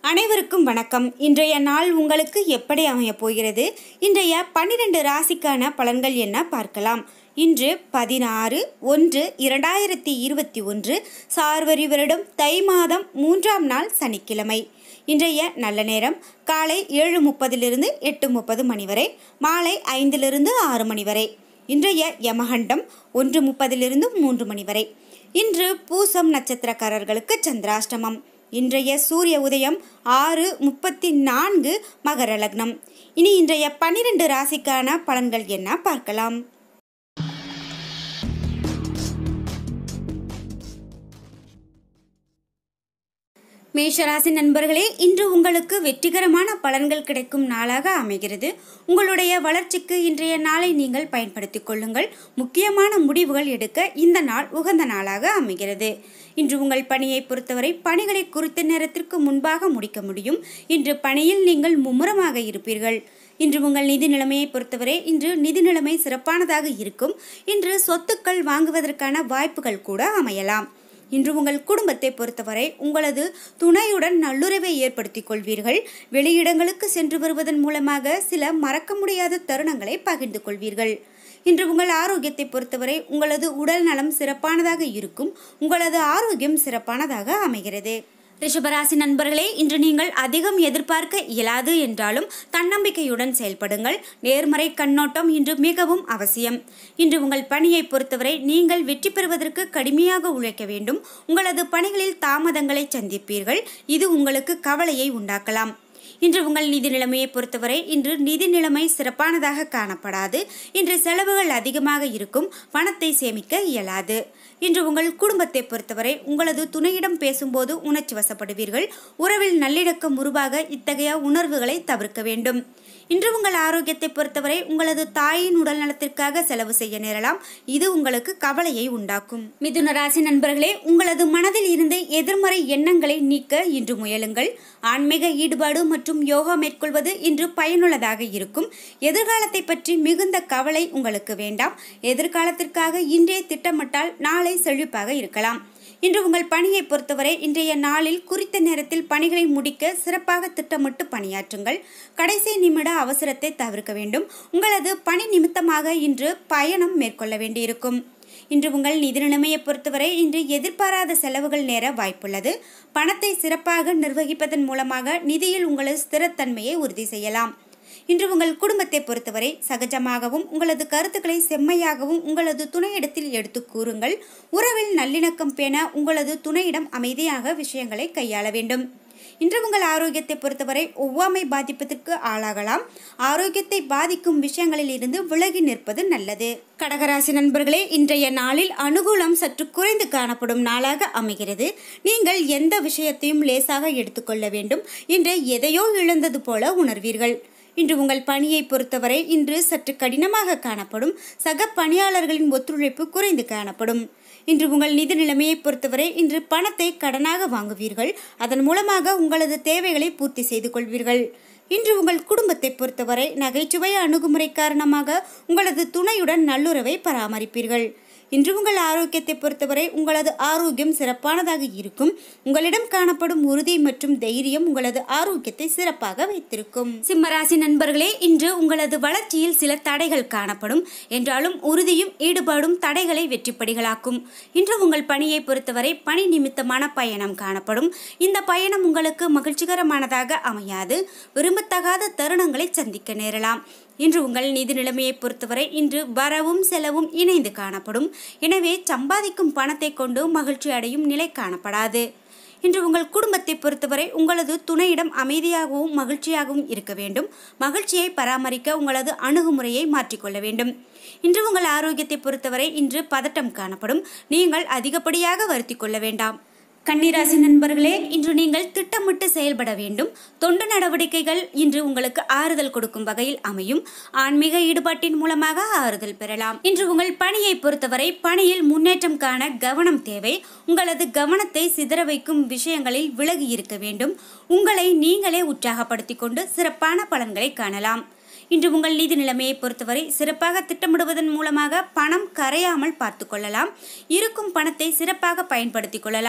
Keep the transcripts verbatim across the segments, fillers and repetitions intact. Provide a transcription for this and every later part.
அனைவருக்கும் வணக்கம். இன்றைய நாள் உங்களுக்கு எப்படி அமையப் போகிறது? இன்றைய பன்னிரண்டு ராசிக்கான பலன்கள் என்ன பார்க்கலாம். இன்று பதினாறு ஒன்று இரண்டாயிரத்தி இருபத்தி ஒன்று சார்வரி வருடம் தை மாதம் மூன்றாம் நாள் சனிக்கிழமை. இன்றைய நல்ல நேரம் காலை ஏழு முப்பதிலிருந்து எட்டு முப்பது மணி வரை, மாலை ஐந்திலிருந்து ஆறு மணி வரை. இன்றைய யமகண்டம் ஒன்று முப்பதிலிருந்து மூன்று மணி வரை. இன்று பூசம் நட்சத்திரக்காரர்களுக்கு சந்திராஷ்டமம். இன்றைய சூரிய உதயம் ஆறு முப்பத்தி நான்கு மகர லக்னம். இனி இன்றைய பன்னிரண்டு ராசிக்கான பலன்கள் என்ன பார்க்கலாம். மேஷராசி நண்பர்களே, இன்று உங்களுக்கு வெற்றிகரமான பலன்கள் கிடைக்கும் நாளாக அமைகிறது. உங்களுடைய வளர்ச்சிக்கு இன்றைய நாளை நீங்கள் பயன்படுத்திக் கொள்ளுங்கள். முக்கியமான முடிவுகள் எடுக்க இந்த நாள் உகந்த நாளாக அமைகிறது. இன்று உங்கள் பணியை பொறுத்தவரை பணிகளை குறித்த நேரத்திற்கு முன்பாக முடிக்க முடியும். இன்று பணியில் நீங்கள் மும்முரமாக இருப்பீர்கள். இன்று உங்கள் நிதி நிலைமையை பொறுத்தவரை இன்று நிதி நிலைமை சிறப்பானதாக இருக்கும். இன்று சொத்துக்கள் வாங்குவதற்கான வாய்ப்புகள் கூட அமையலாம். இன்று உங்கள் குடும்பத்தை பொறுத்தவரை உங்களது துணையுடன் நல்லுறவை ஏற்படுத்திக் கொள்வீர்கள். வெளியிடங்களுக்கு சென்று வருவதன் மூலமாக சில மறக்க முடியாத தருணங்களை பகிர்ந்து கொள்வீர்கள். இன்று உங்கள் ஆரோக்கியத்தை பொறுத்தவரை உங்களது உடல் நலம் சிறப்பானதாக இருக்கும். உங்களது ஆரோக்கியம் சிறப்பானதாக அமைகிறது. ரிஷபராசி நண்பர்களே, இன்று நீங்கள் அதிகம் எதிர்பார்க்க இயலாது என்றாலும் தன்னம்பிக்கையுடன் செயல்படுங்கள். நேர்மறை கண்ணோட்டம் இன்று மிகவும் அவசியம். இன்று உங்கள் பணியை பொறுத்தவரை நீங்கள் வெற்றி பெறுவதற்கு கடுமையாக உழைக்க வேண்டும். உங்களது பணிகளில் தாமதங்களை சந்திப்பீர்கள். இது உங்களுக்கு கவலையை உண்டாக்கலாம். இன்று உங்கள் நிதி நிலைமையை பொறுத்தவரை இன்று நிதி நிலைமை சிறப்பானதாக காணப்படாது. இன்று செலவுகள் அதிகமாக இருக்கும். பணத்தை சேமிக்க இயலாது. இன்று உங்கள் குடும்பத்தை பொறுத்தவரை உங்களது துணையிடம் பேசும்போது உணர்ச்சி வசப்படுவீர்கள். உறவில் நல்லிணக்கம் உருவாக இத்தகைய உணர்வுகளை தவிர்க்க வேண்டும். இன்று உங்கள் ஆரோக்கியத்தை பொறுத்தவரை உங்களது தாயின் உடல் நலத்திற்காக செலவு செய்ய நேரலாம். இது உங்களுக்கு கவலையை உண்டாக்கும். மிதுன ராசி நண்பர்களே, உங்களது மனதில் இருந்து எதிர்மறை எண்ணங்களை நீக்க இன்று முயலுங்கள். ஆன்மீக ஈடுபாடு மற்றும் யோகா மேற்கொள்வது இன்று பயனுள்ளதாக இருக்கும். எதிர்காலத்தை பற்றி மிகுந்த கவலை உங்களுக்கு வேண்டாம். எதிர்காலத்திற்காக இன்றே திட்டமிட்டால் நாளை செழிப்பாக இருக்கலாம். இன்று உங்கள் பணியை பொறுத்தவரை இன்றைய நாளில் குறித்த நேரத்தில் பணிகளை முடிக்க சிறப்பாக திட்டமிட்டு பணியாற்றுங்கள். கடைசி நிமிட அவசரத்தை தவிர்க்க வேண்டும். உங்களது பணி நிமித்தமாக இன்று பயணம் மேற்கொள்ள வேண்டியிருக்கும். இன்று உங்கள் நிதி நிலைமையை பொறுத்தவரை இன்று எதிர்பாராத செலவுகள் நேர வாய்ப்புள்ளது. பணத்தை சிறப்பாக நிர்வகிப்பதன் மூலமாக நிதியில் உங்களது ஸ்திரத்தன்மையை உறுதி செய்யலாம். இன்று உங்கள் குடும்பத்தை பொறுத்தவரை சகஜமாகவும் உங்களது கருத்துக்களை செம்மையாகவும் உங்களது துணையிடத்தில் எடுத்து கூறுங்கள். உறவில் நல்லிணக்கம் பேண உங்களது துணையிடம் அமைதியாக விஷயங்களை கையாள வேண்டும். இன்று உங்கள் ஆரோக்கியத்தை பொறுத்தவரை ஒவ்வாமை பாதிப்பதற்கு ஆளாகலாம். ஆரோக்கியத்தை பாதிக்கும் விஷயங்களில் இருந்து விலகி நிற்பது நல்லது. கடகராசி நண்பர்களே, இன்றைய நாளில் அனுகூலம் சற்று குறைந்து காணப்படும் நாளாக அமைகிறது. நீங்கள் எந்த விஷயத்தையும் லேசாக எடுத்துக்கொள்ள வேண்டும். இன்று எதையோ இழந்தது போல உணர்வீர்கள். இன்று உங்கள் பணியை பொறுத்தவரை இன்று சற்று கடினமாக காணப்படும். சக பணியாளர்களின் ஒத்துழைப்பு குறைந்து காணப்படும். இன்று உங்கள் நிதி நிலைமையை பொறுத்தவரை இன்று பணத்தை கடனாக வாங்குவீர்கள். அதன் மூலமாக உங்களது தேவைகளை பூர்த்தி செய்து கொள்வீர்கள். இன்று உங்கள் குடும்பத்தை பொறுத்தவரை நகைச்சுவை அணுகுமுறை காரணமாக உங்களது துணையுடன் நல்லுறவை பராமரிப்பீர்கள். இன்று உங்கள் ஆரோக்கியத்தை பொறுத்தவரை உங்களது ஆரோக்கியம் சிறப்பானதாக இருக்கும். உங்களிடம் காணப்படும் உறுதி மற்றும் தைரியம் உங்களது ஆரோக்கியத்தை சிறப்பாக வைத்திருக்கும். சிம்மராசி நண்பர்களே, இன்று உங்களது வளர்ச்சியில் சில தடைகள் காணப்படும். என்றாலும் உறுதியும் ஈடுபாடும் தடைகளை வெற்றிப்படிகளாக்கும். இன்று உங்கள் பணியை பொறுத்தவரை பணி நிமித்தமான பயணம் காணப்படும். இந்த பயணம் உங்களுக்கு மகிழ்ச்சிகரமானதாக அமையாது. விரும்பத்தகாத தருணங்களை சந்திக்க நேரலாம். இன்று உங்கள் நிதி நிலைமையை பொறுத்தவரை இன்று வரவும் செலவும் இணைந்து காணப்படும். எனவே சம்பாதிக்கும் பணத்தை கொண்டு மகிழ்ச்சி அடையும் நிலை காணப்படாது. இன்று உங்கள் குடும்பத்தை பொறுத்தவரை உங்களது துணையிடம் அமைதியாகவும் மகிழ்ச்சியாகவும் இருக்க வேண்டும். மகிழ்ச்சியை பராமரிக்க உங்களது அணுகுமுறையை மாற்றிக்கொள்ள வேண்டும். இன்று உங்கள் ஆரோக்கியத்தை பொறுத்தவரை இன்று பதட்டம் காணப்படும். நீங்கள் அதிகப்படியாக வருத்தி கொள்ள வேண்டாம். கன்னிராசி நண்பர்களே, இன்று நீங்கள் திட்டமிட்டு செயல்பட வேண்டும். தொண்டு நடவடிக்கைகள் இன்று உங்களுக்கு ஆறுதல் கொடுக்கும் வகையில் அமையும். ஆன்மீக ஈடுபாட்டின் மூலமாக ஆறுதல் பெறலாம். இன்று உங்கள் பணியை பொறுத்தவரை பணியில் முன்னேற்றம் காண கவனம் தேவை. உங்களது கவனத்தை சிதற வைக்கும் விஷயங்களில் விலகி இருக்க வேண்டும். உங்களை நீங்களே உற்சாகப்படுத்திக் கொண்டு சிறப்பான பலன்களை காணலாம். இன்று உங்கள் நிதி நிலைமையை பொறுத்தவரை சிறப்பாக திட்டமிடுவதன் மூலமாக பணம் கரையாமல் பார்த்து கொள்ளலாம். இருக்கும் பணத்தை சிறப்பாக பயன்படுத்திக் கொள்ளலாம்.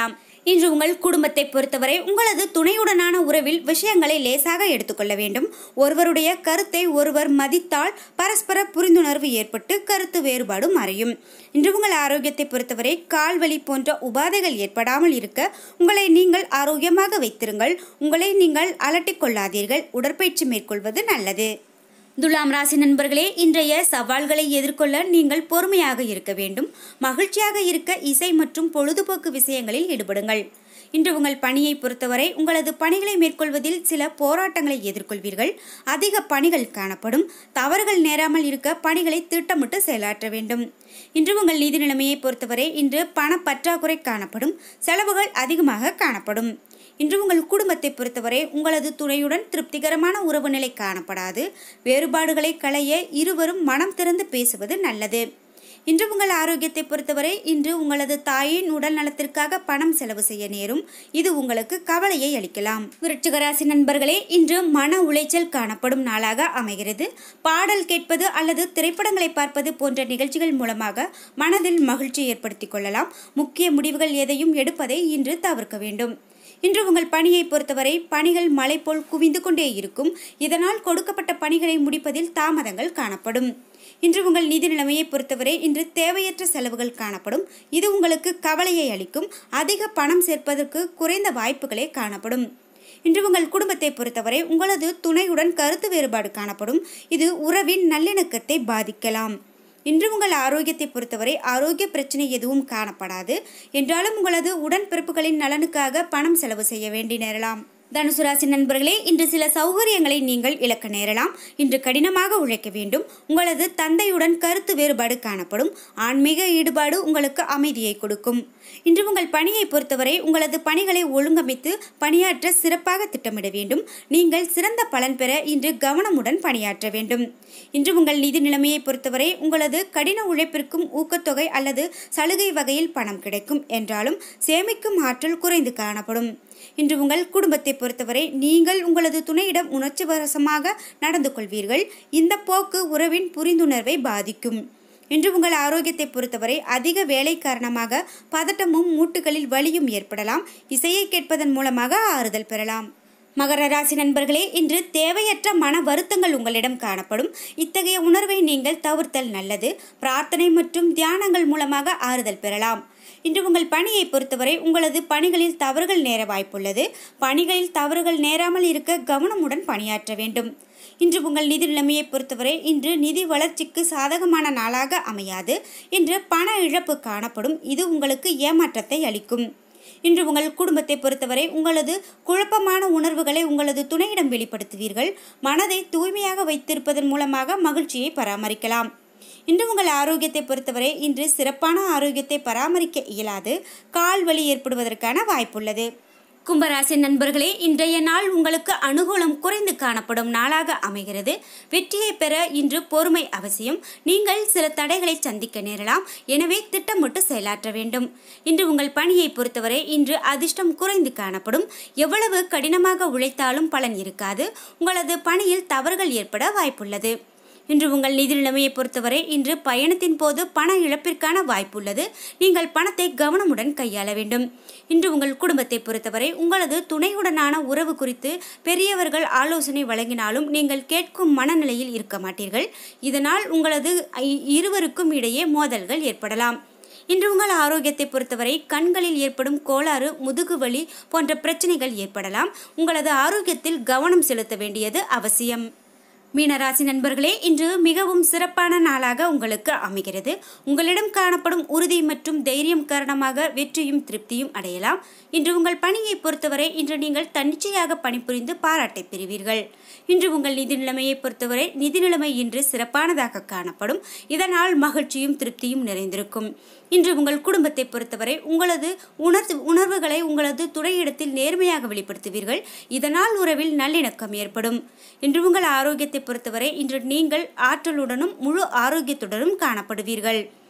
இன்று உங்கள் குடும்பத்தை பொறுத்தவரை உங்களது துணையுடனான உறவில் விஷயங்களை லேசாக எடுத்துக்கொள்ள வேண்டும். ஒருவருடைய கருத்தை ஒருவர் மதித்தால் பரஸ்பர புரிந்துணர்வு ஏற்பட்டு கருத்து வேறுபாடு மறையும். இன்று உங்கள் ஆரோக்கியத்தை பொறுத்தவரை கால்வலி போன்ற உபாதைகள் ஏற்படாமல் இருக்க உங்களை நீங்கள் ஆரோக்கியமாக வைத்திருங்கள். உங்களை நீங்கள் அலட்டிக் கொள்ளாதீர்கள். உடற்பயிற்சி மேற்கொள்வது நல்லது. துலாம் ராசி நண்பர்களே, இன்றைய சவால்களை எதிர்கொள்ள நீங்கள் பொறுமையாக இருக்க வேண்டும். மகிழ்ச்சியாக இருக்க இசை மற்றும் பொழுதுபோக்கு விஷயங்களில் ஈடுபடுங்கள். இன்று உங்கள் பணியை பொறுத்தவரை உங்களது பணிகளை மேற்கொள்வதில் சில போராட்டங்களை எதிர்கொள்வீர்கள். அதிக பணிகள் காணப்படும். தவறுகள் நேராமல் இருக்க பணிகளை திட்டமிட்டு செயலாற்ற வேண்டும். இன்று உங்கள் நிதி நிலைமையை பொறுத்தவரை இன்று பண பற்றாக்குறை காணப்படும். செலவுகள் அதிகமாக காணப்படும். இன்று உங்கள் குடும்பத்தை பொறுத்தவரை உங்களது துணையுடன் திருப்திகரமான உறவு நிலை காணப்படாது. வேறுபாடுகளை களைய இருவரும் மனம் திறந்து பேசுவது நல்லது. இன்று உங்கள் ஆரோக்கியத்தை பொறுத்தவரை இன்று உங்களது தாயின் உடல் நலத்திற்காக பணம் செலவு செய்ய நேரும். இது உங்களுக்கு கவலையை அளிக்கலாம். விருச்சிக ராசி நண்பர்களே, இன்று மன உளைச்சல் காணப்படும் நாளாக அமைகிறது. பாடல் கேட்பது அல்லது திரைப்படங்களை பார்ப்பது போன்ற நிகழ்ச்சிகள் மூலமாக மனதில் மகிழ்ச்சி ஏற்படுத்திக் கொள்ளலாம். முக்கிய முடிவுகள் எதையும் எடுப்பதை இன்று தவிர்க்க வேண்டும். இன்று உங்கள் பணியை பொறுத்தவரை பணிகள் மலை போல் குவிந்து கொண்டே இருக்கும். இதனால் கொடுக்கப்பட்ட பணிகளை முடிப்பதில் தாமதங்கள் காணப்படும். இன்று உங்கள் நிதி நிலைமையை பொறுத்தவரை இன்று தேவையற்ற செலவுகள் காணப்படும். இது உங்களுக்கு கவலையை அளிக்கும். அதிக பணம் சேர்ப்பதற்கு குறைந்த வாய்ப்புகளே காணப்படும். இன்று உங்கள் குடும்பத்தை பொறுத்தவரை உங்களது துணையுடன் கருத்து வேறுபாடு காணப்படும். இது உறவின் நல்லிணக்கத்தை பாதிக்கலாம். இன்று உங்கள் ஆரோக்கியத்தை பொறுத்தவரை ஆரோக்கிய பிரச்சனை எதுவும் காணப்படாது. என்றாலும் உங்களது உடன்பிறப்புகளின் நலனுக்காக பணம் செலவு செய்ய வேண்டி நேரலாம். தனுசு ராசி நண்பர்களே, இன்று சில சௌகரியங்களை நீங்கள் இழக்க நேரலாம். இன்று கடினமாக உழைக்க வேண்டும். உங்களது தந்தையுடன் கருத்து வேறுபாடு காணப்படும். ஆன்மீக ஈடுபாடு உங்களுக்கு அமைதியை கொடுக்கும். இன்று உங்கள் பணியை பொறுத்தவரை உங்களது பணிகளை ஒழுங்கமைத்து பணியாற்ற சிறப்பாக திட்டமிட வேண்டும். நீங்கள் சிறந்த பலன் பெற இன்று கவனமுடன் பணியாற்ற வேண்டும். இன்று உங்கள் நிதி நிலைமையை பொறுத்தவரை உங்களது கடின உழைப்பிற்கும் ஊக்கத்தொகை அல்லது சலுகை வகையில் பணம் கிடைக்கும். என்றாலும் சேமிக்கும் ஆற்றல் குறைந்து காணப்படும். இன்று உங்கள் குடும்பத்தை பொறுத்தவரை நீங்கள் உங்களது துணையிடம் உணர்ச்சிவசமாக நடந்து கொள்வீர்கள். இந்த போக்கு உறவின் புரிந்துணர்வை பாதிக்கும். இன்று உங்கள் ஆரோக்கியத்தை பொறுத்தவரை அதிக வேலை காரணமாக பதட்டமும் மூட்டுகளில் வலியும் ஏற்படலாம். இசையை கேட்பதன் மூலமாக ஆறுதல் பெறலாம். மகர ராசி நண்பர்களே, இன்று தேவையற்ற மன வருத்தங்கள் உங்களிடம் காணப்படும். இத்தகைய உணர்வை நீங்கள் தவிர்த்தல் நல்லது. பிரார்த்தனை மற்றும் தியானங்கள் மூலமாக ஆறுதல் பெறலாம். இன்று உங்கள் பணியை பொறுத்தவரை உங்களது பணிகளில் தவறுகள் நேர வாய்ப்புள்ளது. பணிகளில் தவறுகள் நேராமல் இருக்க கவனமுடன் பணியாற்ற வேண்டும். இன்று உங்கள் நிதி நிலைமையை பொறுத்தவரை இன்று நிதி வளர்ச்சிக்கு சாதகமான நாளாக அமையாது. இன்று பண இழப்பு காணப்படும். இது உங்களுக்கு ஏமாற்றத்தை அளிக்கும். இன்று உங்கள் குடும்பத்தை பொறுத்தவரை உங்களது குழப்பமான உணர்வுகளை உங்களது துணையிடம் வெளிப்படுத்துவீர்கள். மனதை தூய்மையாக வைத்திருப்பதன் மூலமாக மகிழ்ச்சியை பராமரிக்கலாம். இன்று உங்கள் ஆரோக்கியத்தை பொறுத்தவரை இன்று சிறப்பான ஆரோக்கியத்தை பராமரிக்க இயலாது. கால் வலி ஏற்படுவதற்கான வாய்ப்புள்ளது. கும்பராசி நண்பர்களே, இன்றைய நாள் உங்களுக்கு அனுகூலம் குறைந்து காணப்படும் நாளாக அமைகிறது. வெற்றியை பெற இன்று பொறுமை அவசியம். நீங்கள் சில தடைகளை சந்திக்க நேரலாம். எனவே திட்டமிட்டு செயலாற்ற வேண்டும். இன்று உங்கள் பணியை பொறுத்தவரை இன்று அதிர்ஷ்டம் குறைந்து காணப்படும். எவ்வளவு கடினமாக உழைத்தாலும் பலன் இருக்காது. உங்களது பணியில் தவறுகள் ஏற்பட வாய்ப்புள்ளது. இன்று உங்கள் நிதி நிலைமையை பொறுத்தவரை இன்று பயணத்தின் போது பண இழப்பிற்கான வாய்ப்புள்ளது. நீங்கள் பணத்தை கவனமுடன் கையாள வேண்டும். இன்று உங்கள் குடும்பத்தை பொறுத்தவரை உங்களது துணையுடனான உறவு குறித்து பெரியவர்கள் ஆலோசனை வழங்கினாலும் நீங்கள் கேட்கும் மனநிலையில் இருக்க மாட்டீர்கள். இதனால் உங்களது இருவருக்கும் இடையே மோதல்கள் ஏற்படலாம். இன்று உங்கள் ஆரோக்கியத்தை பொறுத்தவரை கண்களில் ஏற்படும் கோளாறு, முதுகுவலி போன்ற பிரச்சனைகள் ஏற்படலாம். உங்களது ஆரோக்கியத்தில் கவனம் செலுத்த வேண்டியது அவசியம். மீனராசி நண்பர்களே, இன்று மிகவும் சிறப்பான நாளாக உங்களுக்கு அமைகிறது. உங்களிடம் காணப்படும் உறுதி மற்றும் தைரியம் காரணமாக வெற்றியும் திருப்தியும் அடையலாம். இன்று உங்கள் பணியை பொறுத்தவரை இன்று நீங்கள் தன்னிச்சையாக பணிபுரிந்து பாராட்டை பெறுவீர்கள். இன்று உங்கள் நிதி நிலைமையை பொறுத்தவரை நிதி நிலைமை இன்று சிறப்பானதாக காணப்படும். இதனால் மகிழ்ச்சியும் திருப்தியும் நிறைந்திருக்கும். இன்று உங்கள் குடும்பத்தை பொறுத்தவரை உங்களது உணர்வு உணர்வுகளை உங்களது துணையிடத்தில் நேர்மையாக வெளிப்படுத்துவீர்கள். இதனால் உறவில் நல்லிணக்கம் ஏற்படும். இன்று உங்கள் ஆரோக்கியத்தை பொறுத்தவரை இன்று நீங்கள் ஆற்றலுடனும் முழு ஆரோக்கியத்துடனும் காணப்படுவீர்கள்.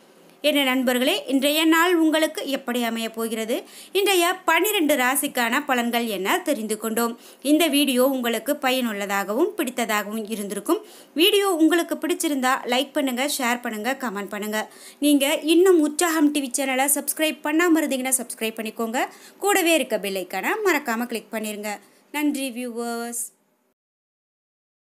என்ன நண்பர்களே, இன்றைய நாள் உங்களுக்கு எப்படி அமைய போகிறது? இன்றைய பன்னிரண்டு ராசிக்கான பலன்கள் என்ன தெரிந்து கொண்டோம். இந்த வீடியோ உங்களுக்கு பயனுள்ளதாகவும் பிடித்ததாகவும் இருந்திருக்கும். வீடியோ உங்களுக்கு பிடிச்சிருந்தா லைக் பண்ணுங்க, ஷேர் பண்ணுங்க, கமெண்ட் பண்ணுங்க. நீங்க இன்னும் உற்சாகம் டிவி சேனலை சப்ஸ்கிரைப் பண்ணாம இருந்தீங்கன்னா சப்ஸ்கிரைப் பண்ணிக்கோங்க. கூடவே இருக்க பெல் ஐகானை மறக்காம கிளிக் பண்ணிருங்க. நன்றி வியூவர்ஸ்.